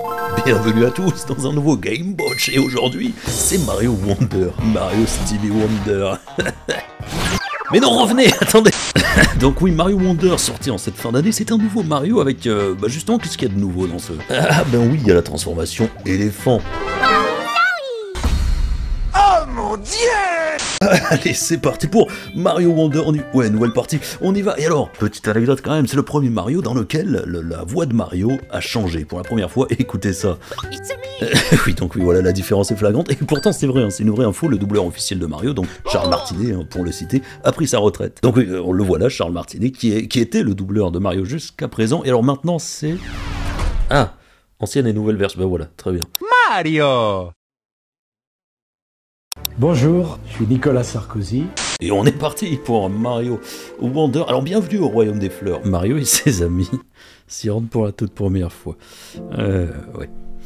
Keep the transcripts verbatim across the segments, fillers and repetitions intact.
Bienvenue à tous dans un nouveau Game Watch et aujourd'hui c'est Mario Wonder, Mario Stevie Wonder. Mais non, revenez, attendez. Donc oui, Mario Wonder sorti en cette fin d'année, c'est un nouveau Mario avec, euh, bah justement, qu'est-ce qu'il y a de nouveau dans ce... Ah ben oui, il y a la transformation éléphant. Oh mon dieu! Allez, c'est parti pour Mario Wonder, on y... ouais, nouvelle partie, on y va. Et alors, petite anecdote quand même, c'est le premier Mario dans lequel le, la voix de Mario a changé pour la première fois, écoutez ça. Euh, oui, donc oui, voilà, la différence est flagrante, et pourtant c'est vrai, hein, c'est une vraie info, le doubleur officiel de Mario, donc Charles Martinet, hein, pour le citer, a pris sa retraite. Donc oui, on le voit là, Charles Martinet, qui, est, qui était le doubleur de Mario jusqu'à présent, et alors maintenant c'est... Ah, ancienne et nouvelle version, ben voilà, très bien. Mario! Bonjour, je suis Nicolas Sarkozy. Et on est parti pour Mario Wonder. Alors bienvenue au Royaume des Fleurs. Mario et ses amis s'y rendent pour la toute première fois. Euh, ouais.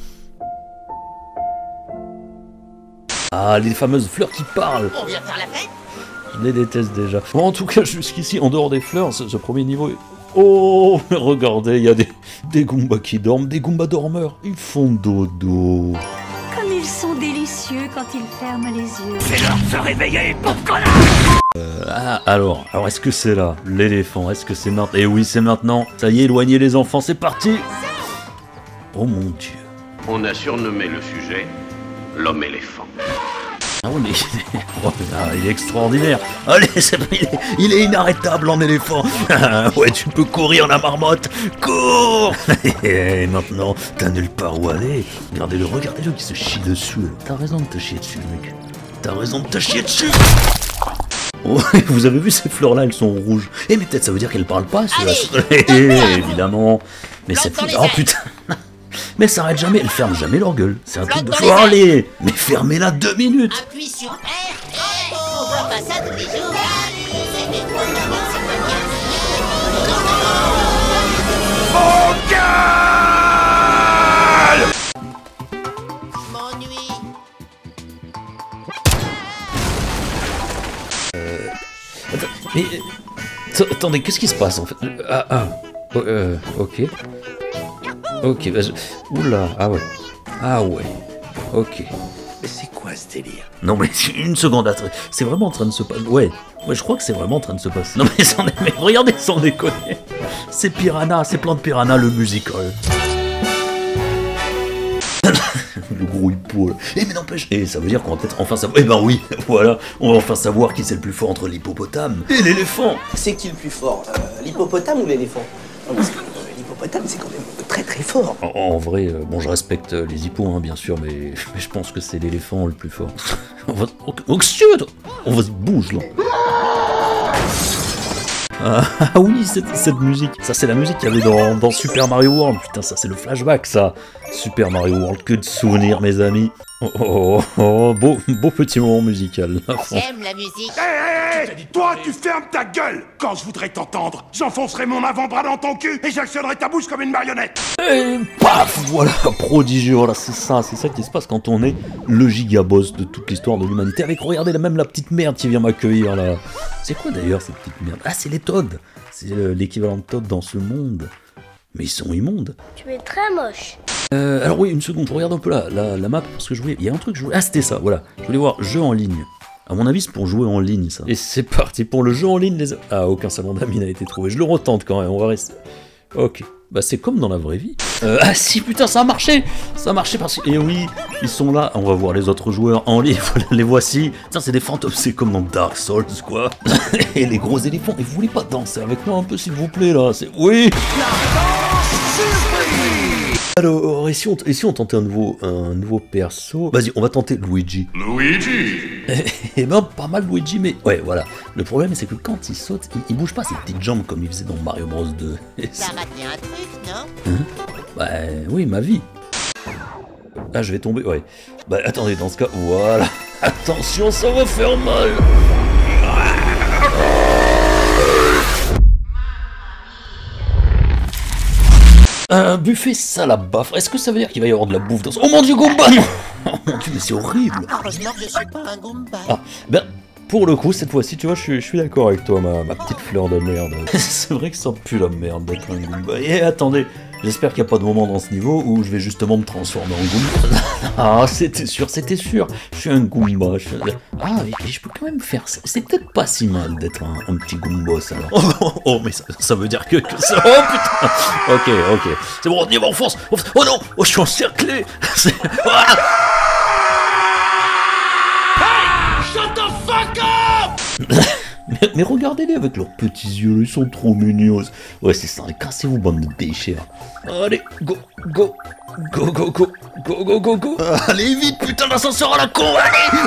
Ah, les fameuses fleurs qui parlent. On vient faire la fête? Je les déteste déjà. Bon, en tout cas, jusqu'ici, en dehors des fleurs, ce, ce premier niveau est... Oh, mais regardez, il y a des, des Goombas qui dorment, des Goombas dormeurs. Ils font dodo. Comme ils sont délicieux quand ils ferment les yeux. C'est l'heure de se réveiller, pauvre connard! Euh, ah, alors, alors est-ce que c'est là, l'éléphant? Est-ce que c'est maintenant? Eh oui, c'est maintenant. Ça y est, éloignez les enfants, c'est parti. Oh mon dieu. On a surnommé le sujet l'homme éléphant. Ah ouais, mais oh, ah, il est extraordinaire. Allez, c'est il, est, il est inarrêtable en éléphant. Ouais, tu peux courir la marmotte. Cours. Et maintenant, t'as nulle part où aller. Regardez-le, regardez-le qui se chie dessus. T'as raison de te chier dessus, mec. T'as raison de te chier dessus. Oh, vous avez vu ces fleurs-là, elles sont rouges. Eh, mais peut-être ça veut dire qu'elles parlent pas, celui-là. Évidemment. Mais c'est plus... Oh putain. Mais ça arrête jamais, elles ferment jamais leur gueule. C'est un truc de... Oh, allez. Mais fermez-la deux minutes. Appuie sur R, et on voit pas ça tous les jours. Allez, c'était trop bien, c'est pas bien. Je m'ennuie. Euh... Attends, mais... euh, Attendez, qu'est-ce qui se passe en fait? Ah, ah... Oh, euh... Ok... Ok, bah je... Oula, ah ouais. Ah ouais. Ok. Mais c'est quoi ce délire? Non mais une seconde, c'est vraiment en train de se passer... Ouais, ouais, je crois que c'est vraiment en train de se passer. Non mais, sans... mais regardez sans déconner. C'est Piranha, c'est Plan de Piranha, le musical. Le gros hippo là. Eh mais n'empêche, et ça veut dire qu'on va peut-être enfin savoir... Eh ben oui, voilà, on va enfin savoir qui c'est le plus fort entre l'hippopotame et l'éléphant. C'est qui le plus fort, euh, l'hippopotame ou l'éléphant? Parce que euh, l'hippopotame c'est quand même très très fort. En, en vrai, euh, bon je respecte euh, les hippos hein, bien sûr, mais, mais je pense que c'est l'éléphant le plus fort. On va... Oh, oh, on va se bouge là. Ah, ah oui, cette, cette musique, ça c'est la musique qu'il y avait dans, dans Super Mario World, putain ça c'est le flashback ça. Super Mario World, que de souvenirs mes amis. Oh, oh, oh, beau, beau petit moment musical. J'aime la musique. Hé hé hé! Toi, tu fermes ta gueule! Quand je voudrais t'entendre, j'enfoncerai mon avant-bras dans ton cul et j'actionnerai ta bouche comme une marionnette! Et paf, voilà, prodigieux, voilà, c'est ça, c'est ça qui se passe quand on est le gigaboss de toute l'histoire de l'humanité. Avec, regardez, là, même la petite merde qui vient m'accueillir, là. C'est quoi d'ailleurs cette petite merde? Ah, c'est les Toads. C'est euh, l'équivalent de Toad dans ce monde. Mais ils sont immondes. Tu es très moche. Euh, alors oui, une seconde, je regarde un peu la, la, la map, parce que je voulais... Il y a un truc que je voulais... Ah, c'était ça, voilà. Je voulais voir jeu en ligne. À mon avis, c'est pour jouer en ligne, ça. Et c'est parti pour le jeu en ligne, les... Ah, aucun salon d'amis n'a été trouvé. Je le retente quand même, on va rester... Ok. Bah, c'est comme dans la vraie vie. Euh, ah si, putain, ça a marché. Ça a marché parce que... Et oui, ils sont là. On va voir les autres joueurs en ligne. Voilà, les voici. Tiens, c'est des fantômes. C'est comme dans Dark Souls, quoi. Et les gros éléphants. Et vous voulez pas danser avec moi un peu, s'il vous plaît, là? C'est... Oui. Alors, et si, on, et si on tentait un nouveau, un nouveau perso? Vas-y, on va tenter Luigi. Luigi! Eh ben, pas mal Luigi, mais... Ouais, voilà. Le problème, c'est que quand il saute, il, il bouge pas ses petites jambes comme il faisait dans Mario Bros deux. T'as raté un truc, non? Hein? Bah, oui, ma vie. Ah, je vais tomber, ouais. Bah, attendez, dans ce cas, voilà. Attention, ça va faire mal. Un buffet salabafre. Est-ce que ça veut dire qu'il va y avoir de la bouffe dans ce... Oh mon dieu, Goomba, non. Oh mon dieu, mais c'est horrible. Heureusement que je suis pas un Goomba. Ah, ben, pour le coup, cette fois-ci, tu vois, je suis, je suis d'accord avec toi, ma, ma petite fleur de merde. C'est vrai que ça pue la merde d'être un Goomba. Et attendez, J'espère qu'il n'y a pas de moment dans ce niveau où je vais justement me transformer en Goomba. Ah, c'était sûr, c'était sûr. Je suis un Goomba. Je... Ah, et je peux quand même faire ça. C'est peut-être pas si mal d'être un, un petit Goomba, ça. Alors. Oh, oh, oh, mais ça, ça veut dire que, que ça... Oh, putain. Ok, ok. C'est bon, on y va, on fonce. Oh non, oh, je suis encerclé. Ah. Mais, mais regardez-les avec leurs petits yeux, ils sont trop mignons. Ouais, c'est ça, cassez-vous, bande de déchets. Allez, go, go, go, go, go, go, go, go, go. Allez, vite, putain d'ascenseur à la con, allez.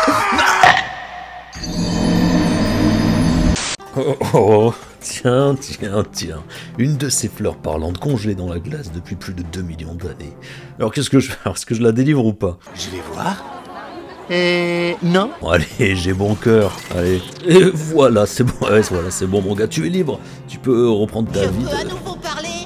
Oh, oh, oh, tiens, tiens, tiens. Une de ces fleurs parlantes congelées dans la glace depuis plus de deux millions d'années. Alors, qu'est-ce que je fais? Est-ce que je la délivre ou pas? Je vais voir. Et non. Bon, allez, j'ai bon cœur. Allez. Et voilà, c'est bon. Ouais, voilà, c'est bon, mon gars. Tu es libre. Tu peux reprendre ta Je vie. peux à nouveau parler.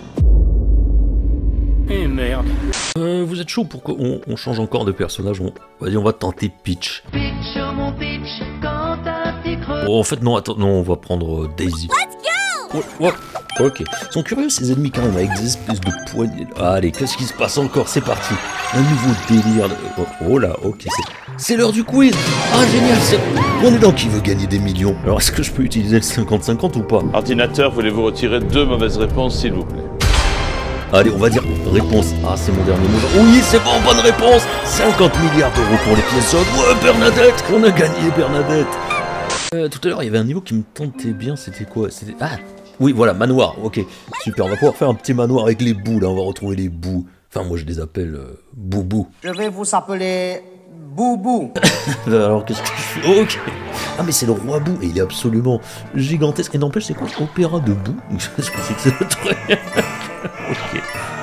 Eh merde. Euh, vous êtes chaud pour qu'on on change encore de personnage? on... Vas-y, on va tenter Peach. Pitch, oh mon pitch, quand un petit creux. Oh, en fait, non, attends, non, on va prendre euh, Daisy. Let's go. Oh, oh, ok. Ils sont curieux, ces ennemis, quand même, avec des espèces de poignées. Allez, qu'est-ce qui se passe encore? C'est parti. Un nouveau délire. De... Oh, oh là, ok, c'est... C'est l'heure du quiz. Ah, génial, c'est... On est dans qui veut gagner des millions. Alors, est-ce que je peux utiliser le cinquante cinquante ou pas? Ordinateur, voulez-vous retirer deux mauvaises réponses, s'il vous plaît? Allez, on va dire réponse. Ah, c'est mon dernier mot. Oui, c'est bon, bonne réponse. cinquante milliards d'euros pour les pièces jaunes. Ouais, Bernadette, on a gagné, Bernadette. Euh, tout à l'heure, il y avait un niveau qui me tentait bien. C'était quoi? C'était... Ah, oui, voilà, manoir. Ok, super. On va pouvoir faire un petit manoir avec les bouts, là. On va retrouver les bouts. Enfin, moi, je les appelle euh, boubou. Je vais vous appeler Boubou. Alors, qu'est-ce que je fais? Ok. Ah, mais c'est le roi bout. Et il est absolument gigantesque. Et n'empêche, c'est quoi? Opéra de bout? Qu'est-ce que c'est que ce truc? Ok.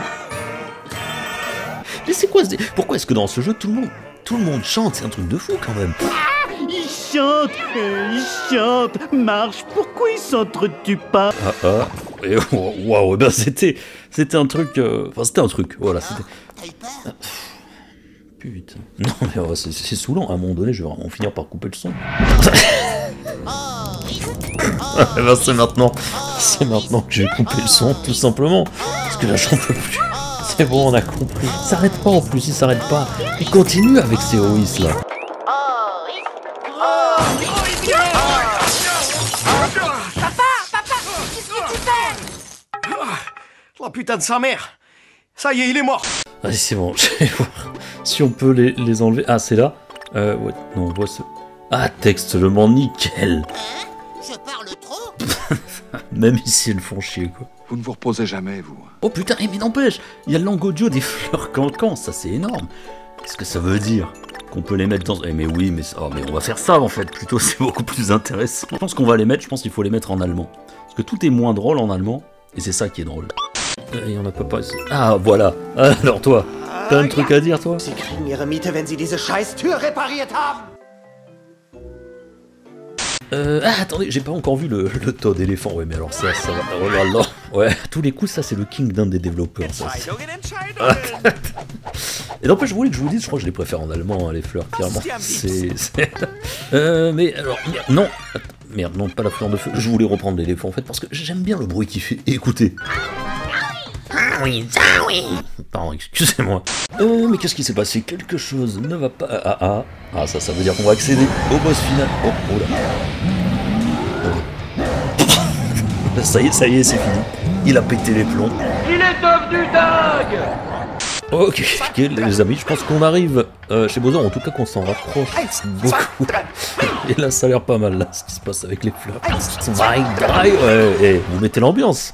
Mais c'est quoi ce... Pourquoi est-ce que dans ce jeu, tout le monde, tout le monde chante? C'est un truc de fou, quand même. Ah, il chante, il chante. Marche, pourquoi il s'entretue pas? Ah, ah. Et waouh, ben c'était... C'était un truc... Euh... Enfin, c'était un truc, voilà, c'était... T'as eu peur? Putain. Non, mais oh, c'est, c'est saoulant. À un moment donné, je vais vraiment finir par couper le son. Oh, oui. Ah, ben c'est maintenant. C'est maintenant que j'ai coupé le son, tout simplement. Parce que là, j'en peux plus. C'est bon, on a compris. Il s'arrête pas en plus, il s'arrête pas. Il continue avec ses O I S là. Oh, oui. Papa, papa, qu'est-ce que tu fais? La putain de sa mère. Ça y est, il est mort. Allez, c'est bon, je vais voir si on peut les, les enlever. Ah, c'est là. Euh, ouais, non, on voit ce... Ah, texte seulement, nickel. Hein? Je parle trop? Même ici, ils le font chier, quoi. Vous ne vous reposez jamais, vous. Oh putain, mais n'empêche, il y a le langue audio des fleurs cancans, ça c'est énorme. Qu'est-ce que ça veut dire? Qu'on peut les mettre dans... Eh mais oui, mais, oh, mais on va faire ça en fait, plutôt c'est beaucoup plus intéressant. Je pense qu'on va les mettre, je pense qu'il faut les mettre en allemand. Parce que tout est moins drôle en allemand, et c'est ça qui est drôle. Il y en a pas pas ici. Ah voilà, alors toi, t'as un truc à dire toi? Sie kriegen ihre Miete, wenn sie diese scheiß Tür repariert haben. Euh, ah attendez, j'ai pas encore vu le, le Toad éléphant, ouais mais alors ça, ça va, oh là là. Ouais, tous les coups ça c'est le king d'un des développeurs ça. Et n'empêche, je voulais que je vous dise, je crois que je les préfère en allemand, hein, les fleurs, clairement. C'est... c'est... Euh, mais alors, non, attends, merde, non, pas la fleur de feu, je voulais reprendre l'éléphant en fait, parce que j'aime bien le bruit qu'il fait, écoutez. Ah oui, ça oui. Pardon, excusez-moi. Euh, mais qu'est-ce qui s'est passé? Quelque chose ne va pas... Ah, ah, ah, ça, ça veut dire qu'on va accéder au boss final. Oh, oh là. Oh. Ça y est, ça y est, c'est fini. Il a pété les plombs. Il est devenu dingue. Ok, ok, les amis, je pense qu'on arrive euh, chez Bowser, en tout cas qu'on s'en rapproche beaucoup. Et là, ça a l'air pas mal, là, ce qui se passe avec les fleurs. Ouais, ouais, ouais, vous mettez l'ambiance.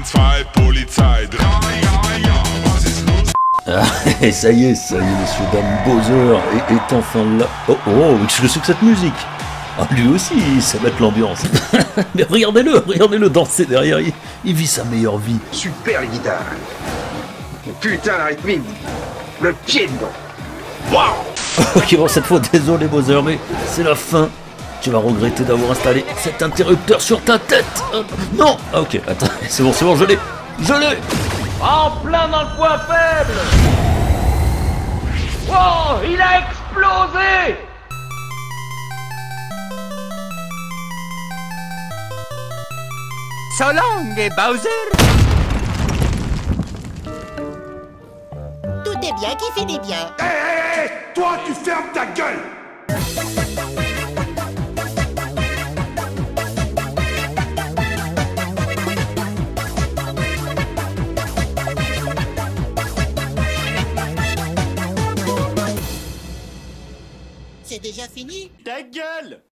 Ah, et ça y est, ça y est, messieurs, dames, Bowser est, est enfin là. Oh, oh, qu'est-ce que c'est que cette musique? Ah, lui aussi, ça va être l'ambiance. Mais regardez-le, regardez-le danser derrière, il, il vit sa meilleure vie. Super les guitares. Putain la rythmique. Le pied dedans. Waouh. Ok, bon, cette fois, désolé Bowser, mais c'est la fin. Tu vas regretter d'avoir installé cet interrupteur sur ta tête. Euh, non. Ah, ok, attends, c'est bon, c'est bon, je l'ai. Je l'ai. En plein dans le point faible. Oh, il a explosé. So long, Bowser. débute bien qui finit bien. Hé, hé, hé, toi, tu fermes ta gueule. C'est déjà fini? Ta gueule!